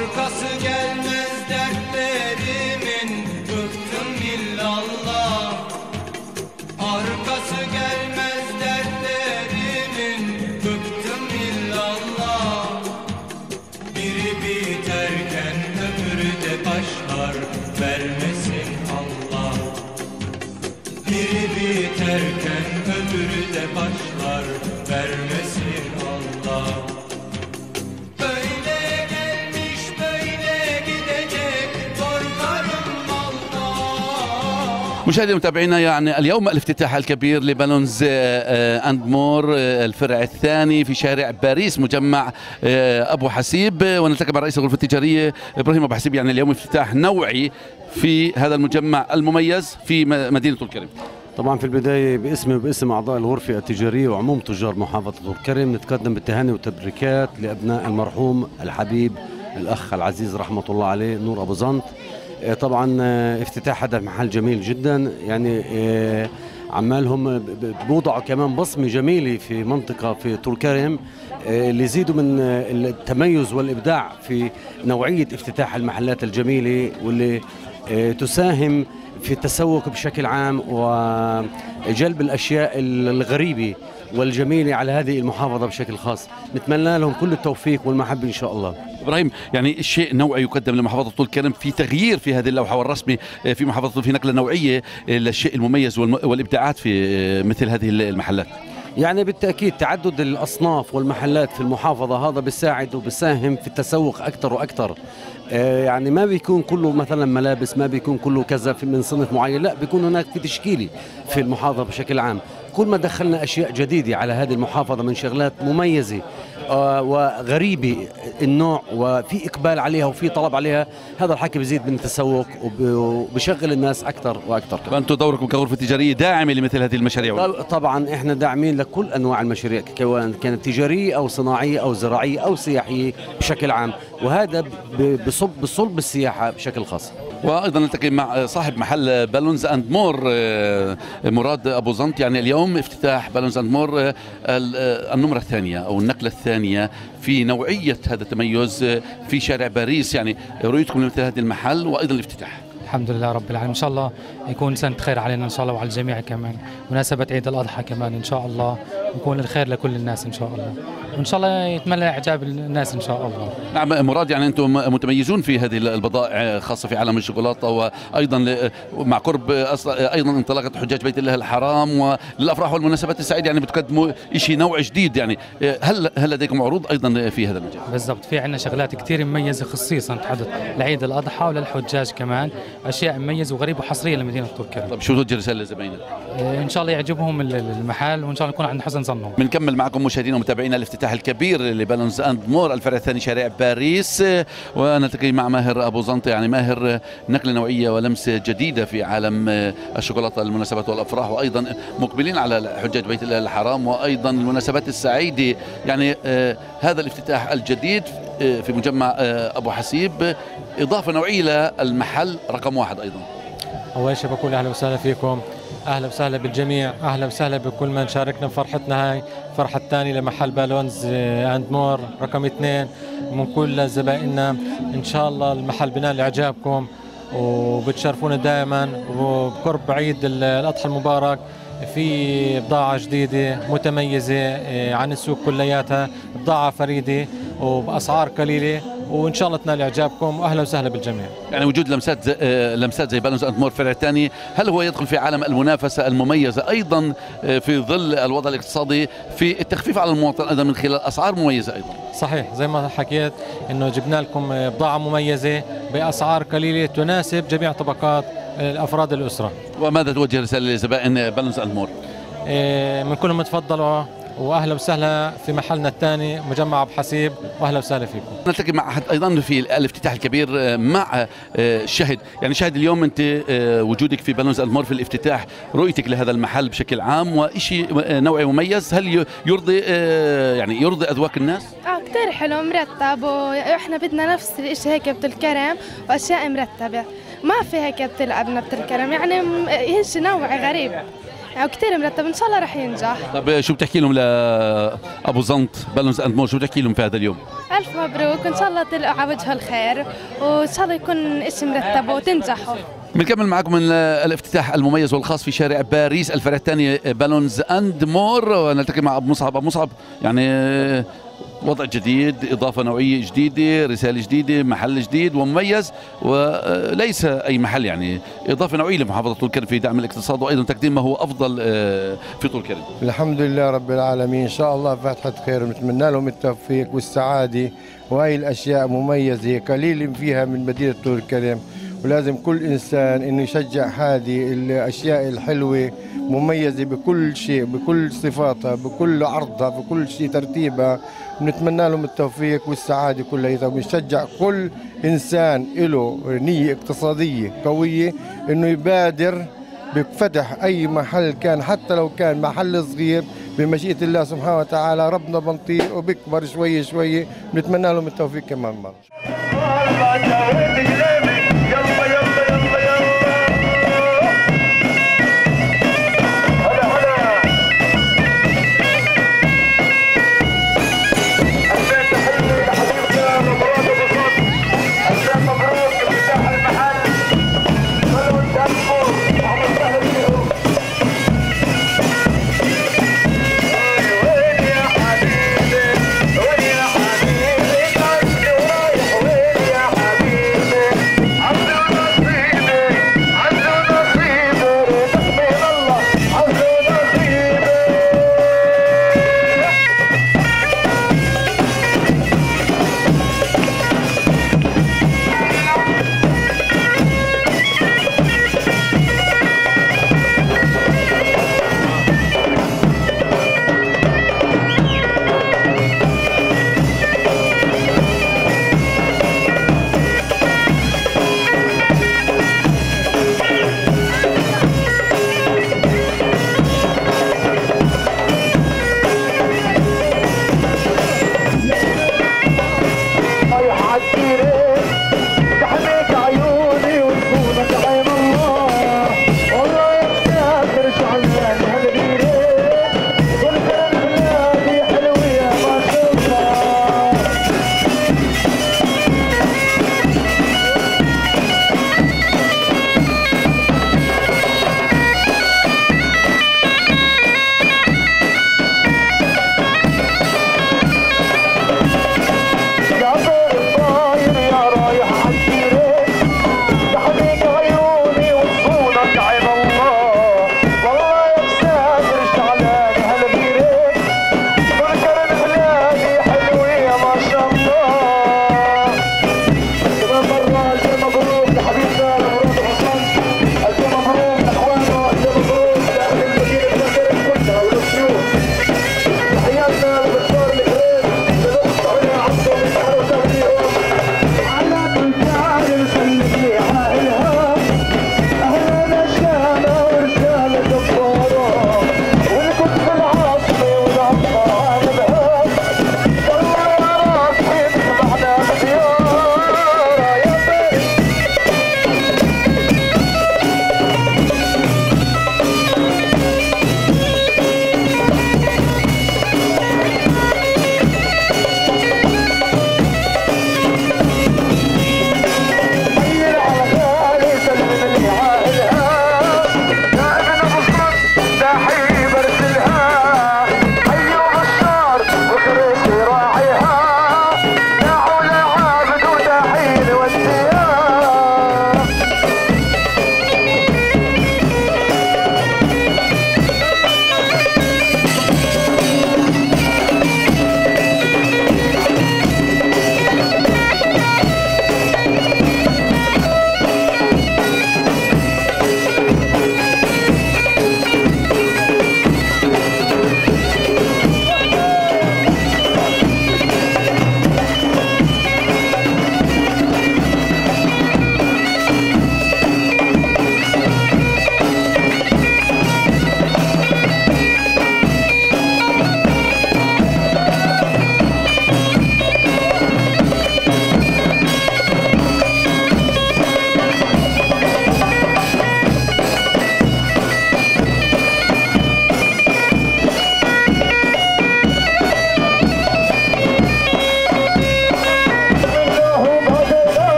Arkası gelmez dertlerimin, bıktım illallah. Arkası gelmez dertlerimin, bıktım illallah. Biri biterken öbürü de başlar, vermesin Allah. Biri biterken öbürü de başlar, vermesin Allah. Böyle gelmiş böyle gidecek, korkarım Allah. مشاهدينا ومتابعينا، يعني اليوم الافتتاح الكبير لبالونز اند مور الفرع الثاني في شارع باريس مجمع ابو حسيب، ونلتقي مع رئيس الغرفه التجاريه ابراهيم ابو حسيب. يعني اليوم افتتاح نوعي في هذا المجمع المميز في مدينه طول كرم. طبعا في البداية باسمي وباسم أعضاء الغرفة التجارية وعموم تجار محافظة طول كرم نتقدم بالتهاني والتبريكات لأبناء المرحوم الحبيب الأخ العزيز رحمة الله عليه نور أبو زنط. طبعا افتتاح هذا المحل جميل جدا، يعني عمالهم بوضعوا كمان بصمة جميلة في منطقة في طول كرم اللي يزيدوا من التميز والإبداع في نوعية افتتاح المحلات الجميلة واللي تساهم في التسوق بشكل عام وجلب الأشياء الغريبة والجميلة على هذه المحافظة بشكل خاص. نتمنى لهم كل التوفيق والمحبة إن شاء الله. ابراهيم، يعني الشيء نوعي يقدم لمحافظه طول كرم، في تغيير في هذه اللوحه والرسمه في محافظه طول، في نقله نوعيه للشيء المميز والابداعات في مثل هذه المحلات. يعني بالتأكيد تعدد الأصناف والمحلات في المحافظة هذا بيساعد وبيساهم في التسوق أكثر وأكثر. يعني ما بيكون كله مثلا ملابس، ما بيكون كله كذا من صنف معين، لا بيكون هناك في تشكيلي في المحافظة بشكل عام. كل ما دخلنا أشياء جديدة على هذه المحافظة من شغلات مميزة وغريبة النوع وفي إقبال عليها وفي طلب عليها، هذا الحكي بيزيد من التسوق وبشغل الناس أكثر وأكثر. فأنتم دوركم كغرفة تجارية داعمة لمثل هذه المشاريع؟ طبعا إحنا داعمين لكل أنواع المشاريع، كانت تجارية أو صناعية أو زراعية أو سياحية بشكل عام، وهذا بصلب السياحة بشكل خاص. وايضا نلتقي مع صاحب محل بالونز اند مور مراد ابو زنط. يعني اليوم افتتاح بالونز اند مور النمره الثانيه او النقله الثانيه في نوعيه هذا التميز في شارع باريس، يعني رؤيتكم لمثل هذا المحل وايضا الافتتاح. الحمد لله رب العالمين، ان شاء الله يكون سنة خير علينا ان شاء الله وعلى الجميع، كمان مناسبة عيد الاضحى كمان ان شاء الله يكون الخير لكل الناس ان شاء الله، وان شاء الله يتمنى اعجاب الناس ان شاء الله. نعم مراد، يعني انتم متميزون في هذه البضائع خاصة في عالم الشوكولاتة، وايضا مع قرب ايضا انطلاقة حجاج بيت الله الحرام وللافراح والمناسبات السعيدة، يعني بتقدموا شيء نوع جديد. يعني هل لديكم عروض ايضا في هذا المجال؟ بالضبط، في عندنا شغلات كثير مميزة خصيصا تحدث لعيد الاضحى وللحجاج كمان، اشياء مميزه وغريبه وحصريه لمدينه طول كرم. طيب شو توجه رساله لزباينك؟ ان شاء الله يعجبهم المحل وان شاء الله نكون عند حسن ظنهم. بنكمل معكم مشاهدينا ومتابعينا الافتتاح الكبير لبالونز اند مور الفرع الثاني شارع باريس، ونلتقي مع ماهر ابو زنط. يعني ماهر، نقله نوعيه ولمسه جديده في عالم الشوكولاته، المناسبات والافراح، وايضا مقبلين على حجاج بيت الله الحرام وايضا المناسبات السعيده. يعني هذا الافتتاح الجديد في مجمع ابو حسيب اضافه نوعيه للمحل رقم واحد. ايضا اول شيء بقول اهلا وسهلا فيكم، اهلا وسهلا بالجميع، اهلا وسهلا بكل من شاركنا بفرحتنا هاي، الفرحه الثانيه لمحل بالونز اند مور رقم 2 من كل زبائننا. ان شاء الله المحل بنال اعجابكم وبتشرفونا دائما، وبقرب عيد الاضحى المبارك في بضاعة جديدة متميزة عن السوق كلياتها، بضاعة فريدة وبأسعار قليلة، وإن شاء الله تنال إعجابكم، وأهلا وسهلا بالجميع. يعني وجود لمسات زي بالونز اند مور الفرع الثاني، هل هو يدخل في عالم المنافسة المميزة أيضا في ظل الوضع الاقتصادي في التخفيف على المواطن أيضا من خلال أسعار مميزة أيضا؟ صحيح، زي ما حكيت إنه جبنا لكم بضاعة مميزة بأسعار قليلة تناسب جميع طبقات أفراد الأسرة. وماذا توجه رسالة لزبائن بالونز اند مور؟ من كلهم تفضلوا، واهلا وسهلا في محلنا الثاني مجمع ابو حسيب، واهلا وسهلا فيكم. نلتقي مع احد ايضا في الافتتاح الكبير مع شهد. يعني شهد، اليوم انت وجودك في بالونز اند مور في الافتتاح، رؤيتك لهذا المحل بشكل عام وشيء نوعي مميز، هل يرضي يعني يرضي اذواق الناس؟ كثير حلو مرتب، واحنا بدنا نفس الشيء هيك بتل كرم واشياء مرتبه، ما في هيك بتلعبنا بتل كرم، يعني هيك نوع غريب يعني كثير مرتب، ان شاء الله رح ينجح. طب شو بتحكي لهم لابو زنط بالونز اند مور، شو بتحكي لهم في هذا اليوم؟ الف مبروك، وان شاء الله تلقوا على وجه الخير، وان شاء الله يكون شيء مرتب وتنجحوا. بنكمل معكم من الافتتاح المميز والخاص في شارع باريس الفرع الثاني بالونز اند مور، ونلتقي مع ابو مصعب. ابو مصعب، يعني وضع جديد، إضافة نوعية جديدة، رسالة جديدة، محل جديد ومميز، وليس أي محل، يعني إضافة نوعية لمحافظة طول كرم في دعم الاقتصاد وأيضا تقديم ما هو أفضل في طول كرم. الحمد لله رب العالمين، إن شاء الله فاتحة خير، نتمنى لهم التوفيق والسعادة، وهي الأشياء مميزة قليل فيها من مدينة طول كرم، ولازم كل إنسان إنه يشجع هذه الأشياء الحلوة مميزة بكل شيء، بكل صفاتها، بكل عرضها، بكل شيء ترتيبها. بنتمنى لهم التوفيق والسعادة كلها، ونشجع كل إنسان له نية اقتصادية قوية إنه يبادر بفتح أي محل كان، حتى لو كان محل صغير، بمشيئة الله سبحانه وتعالى ربنا بنطيق وبيكبر شوي شوي. بنتمنى لهم التوفيق كمان مرة.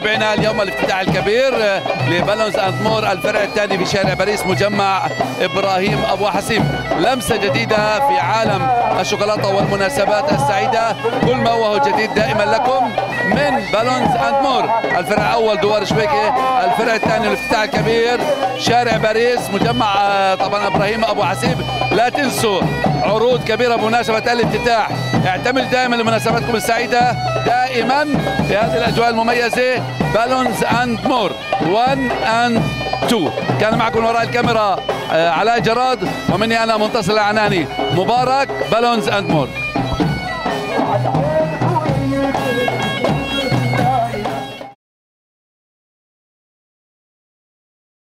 متابعينا اليوم الافتتاح الكبير لبالونز اند مور الفرع الثاني في شارع باريس مجمع ابراهيم ابو حسيب. لمسه جديده في عالم الشوكولاته والمناسبات السعيده، كل ما هو جديد دائما لكم من بالونز اند مور. الفرع الاول دوار شبيكه، الفرع الثاني الافتتاح الكبير شارع باريس مجمع طبعا ابراهيم ابو حسيب. لا تنسوا عروض كبيره بمناسبه الافتتاح، اعتمد دائما لمناسباتكم السعيده دائما في هذه الاجواء المميزه. بالونز اند مور 1 and 2. كان معكم وراء الكاميرا علاء جراد، ومني انا منتصر العناني. مبارك بالونز اند مور.